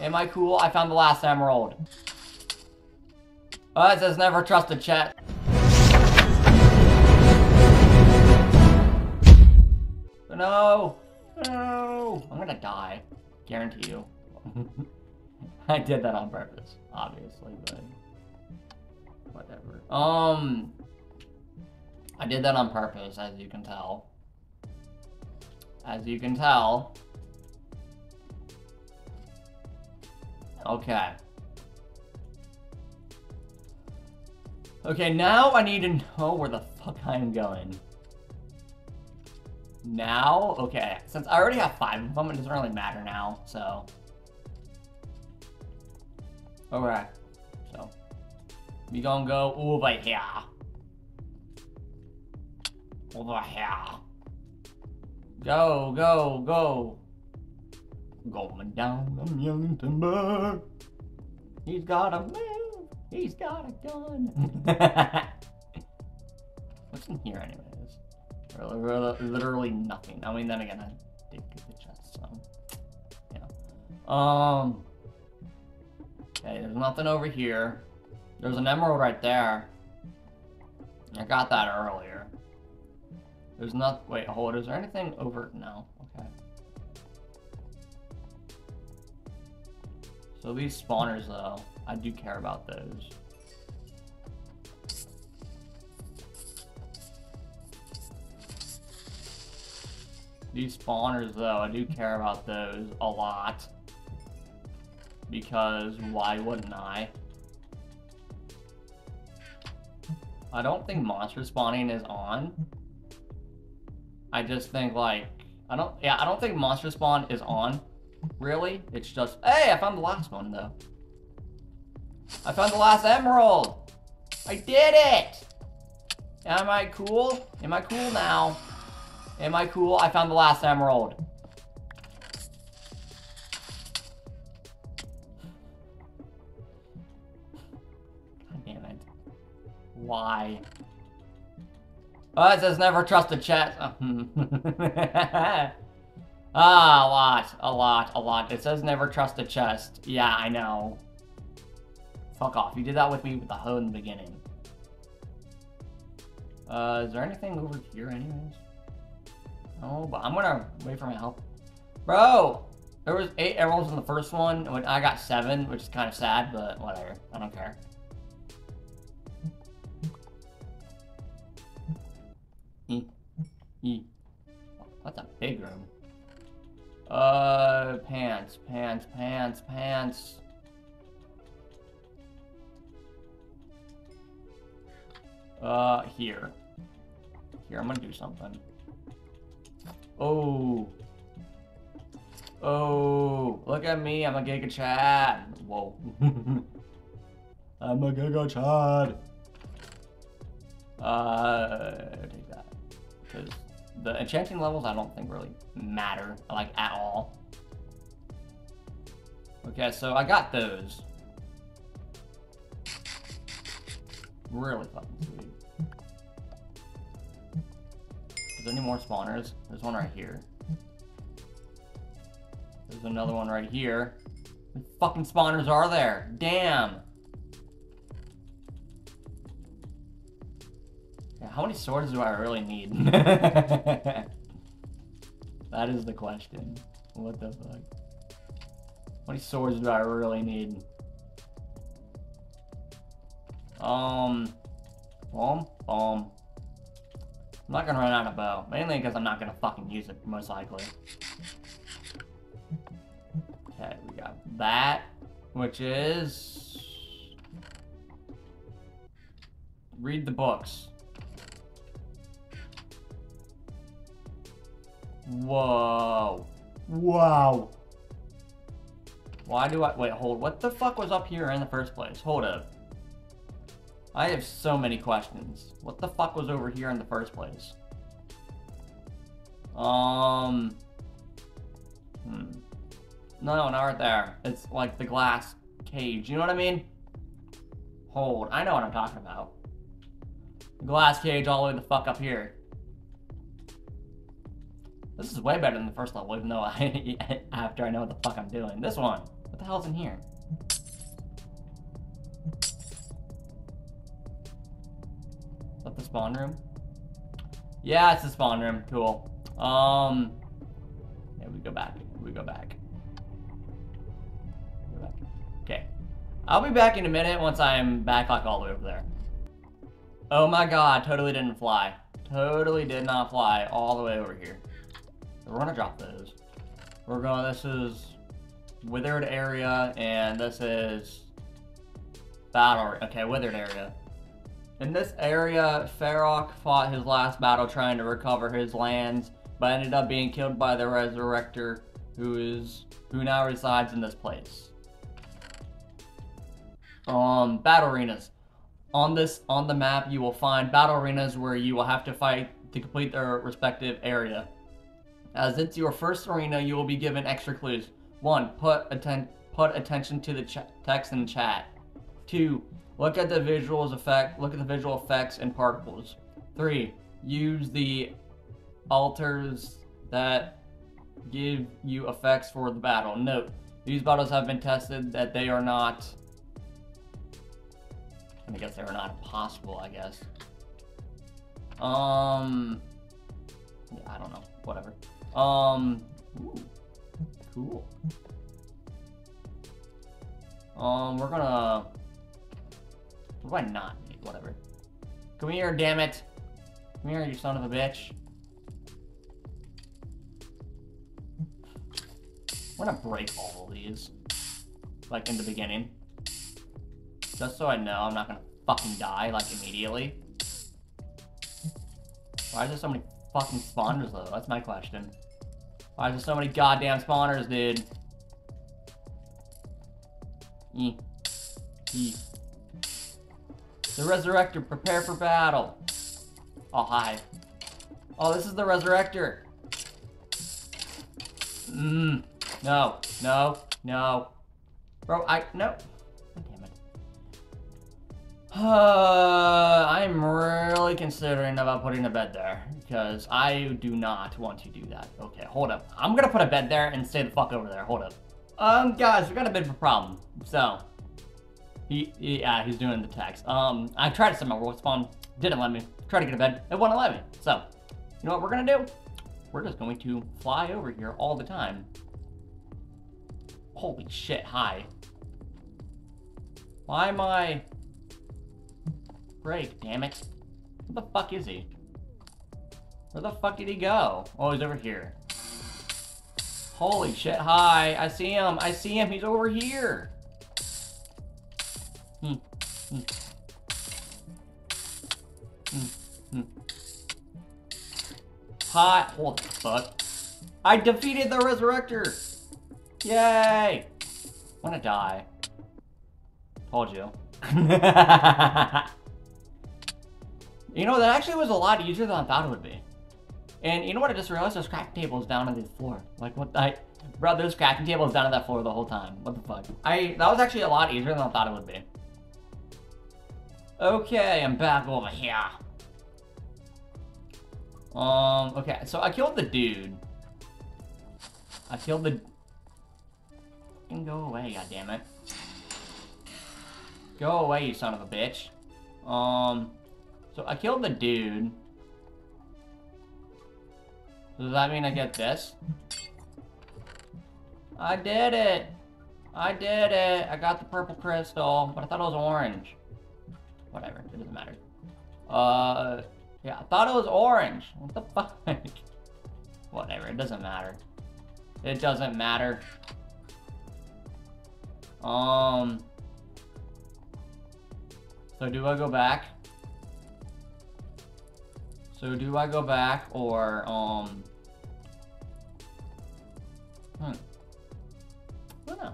Am I cool? I found the last emerald. Oh, it says never trust a chest. No! No! I'm gonna die. Guarantee you. I did that on purpose, obviously, but... whatever. I did that on purpose, as you can tell. As you can tell. Okay. Okay, now I need to know where the fuck I am going. Now? Okay, since I already have 5 of them, it doesn't really matter now, so... Okay. So... we gonna go over here. Over here. Go, go, go. Going down the mountain timber. He's got a move. He's got a gun. What's in here anyways? Literally nothing. I mean, then again, I did get the chest, so... yeah. Okay, there's nothing over here. There's an emerald right there. I got that earlier. There's not... wait, hold. Is there anything over... no. Okay. So these spawners, though, I do care about those. These spawners, though, I do care about those a lot. Because why wouldn't I? I don't think monster spawning is on. I just think, like, I don't think monster spawn is on. Really? It's just, hey, I found the last one, though. I found the last emerald! I did it! Am I cool? Am I cool now? Am I cool? I found the last emerald. God damn it. Why? Oh, it says never trust a chest. Ah, a lot. It says never trust a chest. Yeah, I know. Fuck off. You did that with me with the hoe in the beginning. Is there anything over here anyways? No, but I'm gonna wait for my help. Bro! There was 8 emeralds in the first one, and I got 7, which is kind of sad, but whatever. I don't care. That's a big room. Pants. Here. Here, I'm gonna do something. Oh, look at me, I'm a Giga Chad. Whoa. I'm a Giga Chad. Take that. Because the enchanting levels I don't think really matter, like, at all. Okay, so I got those. Really fucking sweet. Is there any more spawners? There's one right here. There's another one right here. What fucking spawners are there? Damn! Yeah, how many swords do I really need? That is the question. What the fuck? How many swords do I really need? I'm not gonna run out of bow. Mainly because I'm not gonna fucking use it, most likely. Okay, we got that, which is... read the books. Whoa. Wow. Why do I... wait, hold. What the fuck was up here in the first place? Hold up. I have so many questions. What the fuck was over here in the first place? No, not right there. It's like the glass cage. You know what I mean? Hold. I know what I'm talking about. Glass cage all the way the fuck up here. This is way better than the first level, even though after I know what the fuck I'm doing. This one. What the hell's in here? Is that the spawn room? Yeah, it's the spawn room. Cool. Yeah, we go back. We go back. Go back. Okay. I'll be back in a minute once I'm back like all the way over there. Oh my god, totally didn't fly. Totally did not fly all the way over here. We're gonna drop those. This is withered area, and this is battle. Okay, withered area. In this area, Ferox fought his last battle trying to recover his lands, but ended up being killed by the Resurrector, who now resides in this place. Battle arenas. On the map, you will find battle arenas where you will have to fight to complete their respective area. As it's your first arena, you will be given extra clues. 1. Put attention to the text in chat. 2. Look at the visual effects and particles. 3. Use the altars that give you effects for the battle. Note, these battles have been tested that they are not... I guess they were not impossible, I guess. Yeah, I don't know. Whatever. Ooh, cool. We're gonna... What do I not need? Whatever. Come here, damn it. Come here, you son of a bitch. I'm gonna break all of these. Like, in the beginning. Just so I know I'm not gonna fucking die, like, immediately. Why is there so many fucking spawners, though? That's my question. Why is there so many goddamn spawners, dude? The Resurrector, prepare for battle. Oh, hi. Oh, this is the Resurrector. No, no, no. Bro, no. Damn it. I'm really considering about putting a bed there, because I do not want to do that. Okay, hold up. I'm gonna put a bed there and stay the fuck over there. Hold up. Guys, we got a bit of a problem. So, yeah, he's doing the text. I tried to set my world spawn, didn't let me. Tried to get a bed, it wouldn't let me. So, you know what we're gonna do? We're just going to fly over here all the time. Holy shit, hi. Why am I... Break, damn it. Where the fuck is he? Where the fuck did he go? Oh, he's over here. Holy shit, hi. I see him, he's over here. Hi, hold the fuck. I defeated the Resurrector! Yay! I'm gonna die. Told you. You know, that actually was a lot easier than I thought it would be. And you know what I just realized? There's crafting tables down on the floor. Like, what bro, there's crafting tables down on that floor the whole time. What the fuck? That was actually a lot easier than I thought it would be. Okay, I'm back over here. Okay, so I killed the dude. Fucking go away, goddammit. Go away, you son of a bitch. So I killed the dude. Does that mean I get this? I did it! I did it! I got the purple crystal, but I thought it was orange. Whatever, it doesn't matter. Yeah, I thought it was orange. What the fuck? Whatever, it doesn't matter. It doesn't matter. So do I go back? Or, I don't know.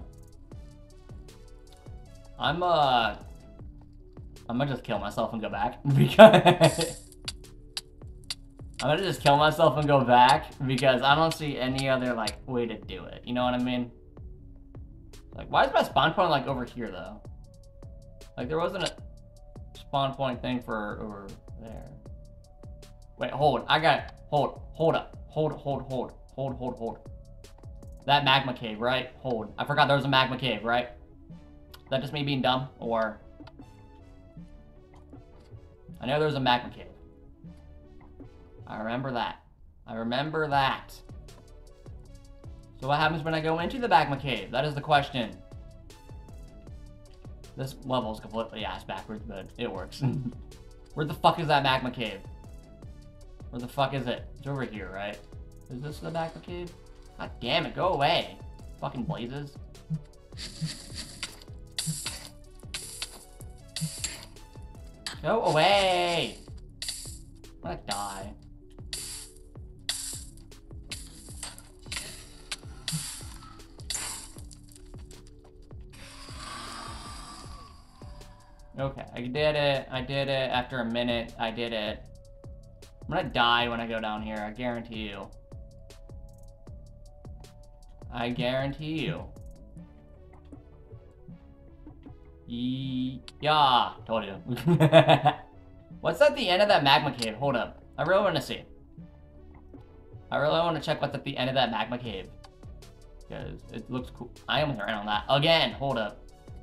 I'm gonna just kill myself and go back, because... I'm gonna just kill myself and go back, because I don't see any other, like, way to do it. You know what I mean? Like, why is my spawn point, like, over here, though? Like, there wasn't a spawn point thing for over there. Wait, hold. I got it. Hold up. Hold. That magma cave, right? Hold. I forgot there was a magma cave, right? Is that just me being dumb? Or... I know there was a magma cave. I remember that. I remember that. So what happens when I go into the magma cave? That is the question. This level is completely ass backwards, but it works. Where the fuck is that magma cave? Where the fuck is it? It's over here, right? Is this the magma cave? God damn it, go away. Fucking blazes. Go away! I'm gonna die. Okay, I did it. I did it. After a minute, I did it. I'm gonna die when I go down here, I guarantee you. I guarantee you. Yeah, told you. What's at the end of that magma cave? Hold up. I really want to see. I really want to check what's at the end of that magma cave. Because it looks cool. I almost ran on that. Again, hold up.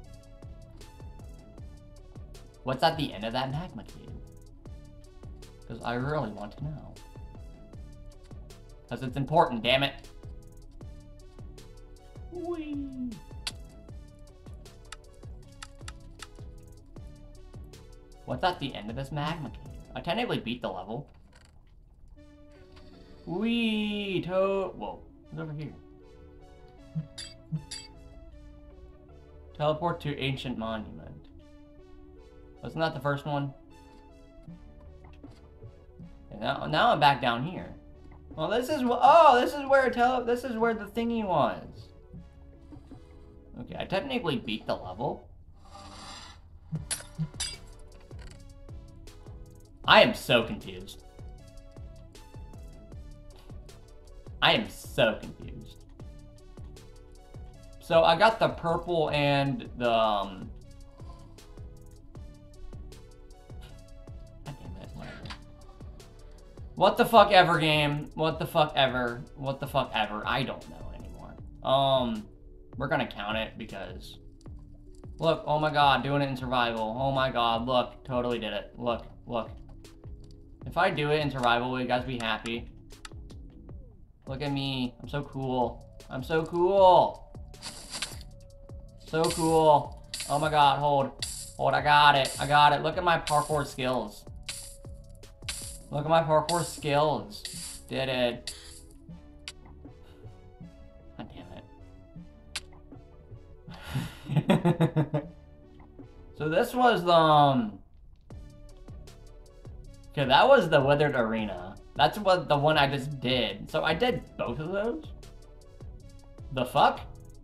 What's at the end of that magma cave? Because I really want to know. Because it's important, damn it. Whee. What's at the end of this magma cave? I technically beat the level. Whee! Whoa. What's over here? Teleport to Ancient Monument. Wasn't that the first one? And now I'm back down here. Well, this is where the thingy was. Okay, I technically beat the level. I am so confused. I am so confused. So I got the purple and the God damn it, whatever. What the fuck ever game? What the fuck ever? What the fuck ever? I don't know anymore. We're gonna count it because look, oh my god, doing it in survival. Oh my god, look, totally did it. Look. If I do it in survival, will you guys be happy? Look at me. I'm so cool. I'm so cool. So cool. Oh my god, hold. I got it. Look at my parkour skills. Look at my parkour skills. Did it. God damn it. So this was the, okay, that was the Withered Arena. That's what the one I just did. So I did both of those? The fuck?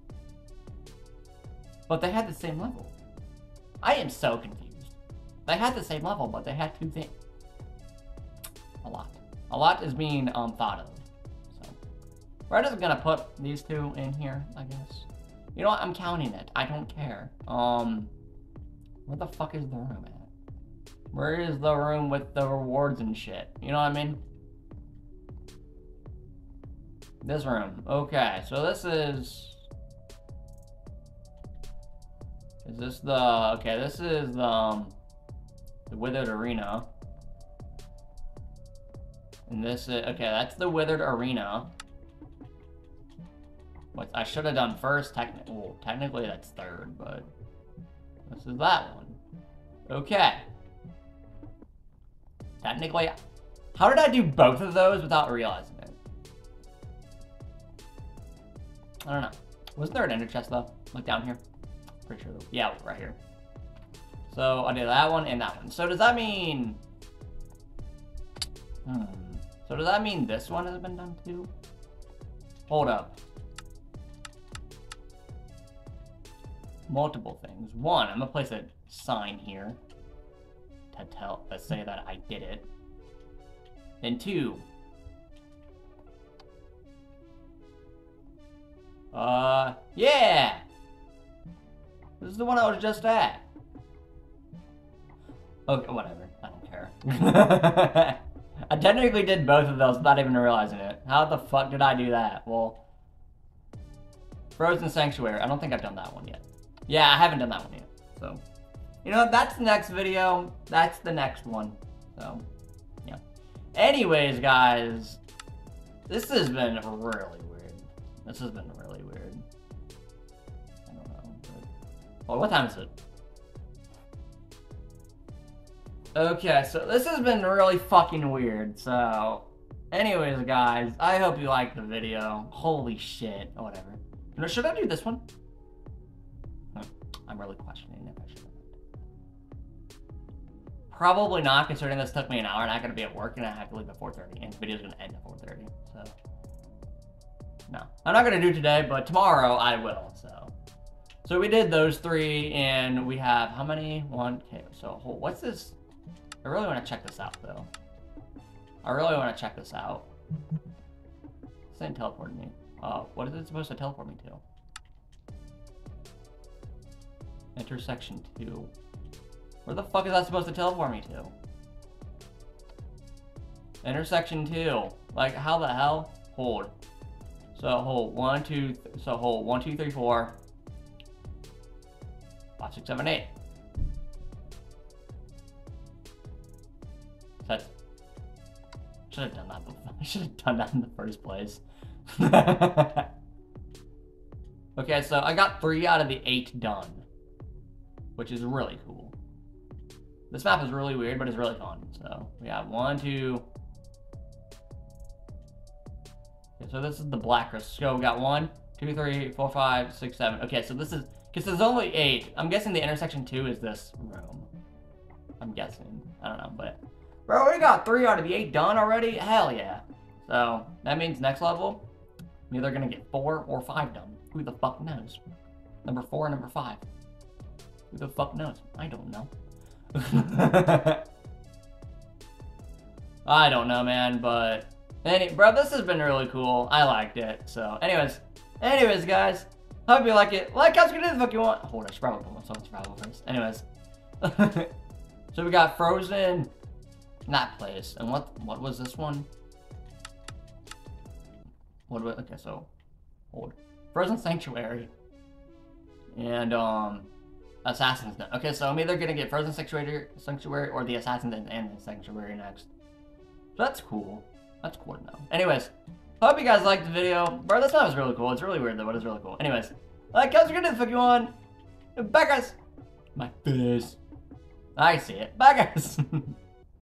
But they had the same level. I am so confused. They had the same level, but they had two things. A lot. A lot is being thought of. So we're just gonna put these two in here, I guess. You know what? I'm counting it. I don't care. Where the fuck is the room at? Where is the room with the rewards and shit? You know what I mean? This room. Okay, so this is this the, okay, this is the Withered Arena. And this is, okay, that's the Withered Arena. What I should have done first, technically that's third, but this is that one. Okay. Technically, how did I do both of those without realizing it? I don't know. Wasn't there an ender chest though? Like down here? Pretty sure. Yeah, right here. So I did that one and that one. So does that mean... So does that mean this one has been done too? Hold up. Multiple things. One, I'm gonna place a sign here to say that I did it. And two, yeah! This is the one I was just at. Okay, whatever. I don't care. I technically did both of those without even realizing it. How the fuck did I do that? Well, Frozen Sanctuary. I don't think I've done that one yet. Yeah, I haven't done that one yet. So, you know, that's the next video. That's the next one. So, yeah. Anyways, guys, this has been really weird. This has been really weird. I don't know. But... Oh, what time is it? Okay, so this has been really fucking weird. So, anyways, guys, I hope you liked the video. Holy shit. Oh, whatever. You know, should I do this one? I'm really questioning if I should. Probably not, considering this took me an hour and I'm gonna be at work and I have to leave at 4:30, and the video's gonna end at 4:30. So, no, I'm not gonna do today, but tomorrow I will. So we did those 3, and we have how many? 1K. So what's this? I really want to check this out, though. I really want to check this out. This ain't teleporting me. What is it supposed to teleport me to? Intersection 2. Where the fuck is that supposed to teleport me to? Intersection 2. Like, how the hell? Hold. So hold 1, 2. So hold 1, 2, 3, 4. 5, 6, 7, 8. That should have done that before. I should have done that in the first place. Okay, so I got 3 out of the 8 done, which is really cool. This map is really weird, but it's really fun. So we have 1, 2. Okay, so this is the black crystal. So we got 1, 2, 3, 4, 5, 6, 7. Okay, so this is, because there's only 8. I'm guessing the intersection 2 is this room. I'm guessing. I don't know, but bro, we got 3 out of the 8 done already. Hell yeah! So that means next level, I'm either gonna get 4 or 5 done. Who the fuck knows? Number 4 and number 5. Who the fuck knows? I don't know. I don't know, man, but bro, this has been really cool. I liked it. So, anyways, guys, hope you like it. Like, subscribe to the fuck you want. Hold on, I should probably put myself in survival first. Anyways, so we got Frozen, that place, and what was this one? Okay, so hold Frozen Sanctuary and Assassin's Den. Okay, so I'm either gonna get Frozen Sanctuary or the Assassin's Den and the Sanctuary next. So that's cool. That's cool to know. Anyways, hope you guys liked the video. Bro, this map was really cool. It's really weird though, but it's really cool. Anyways, like, subscribe to the fuck you want. Bye, guys. My face. I see it. Bye, guys.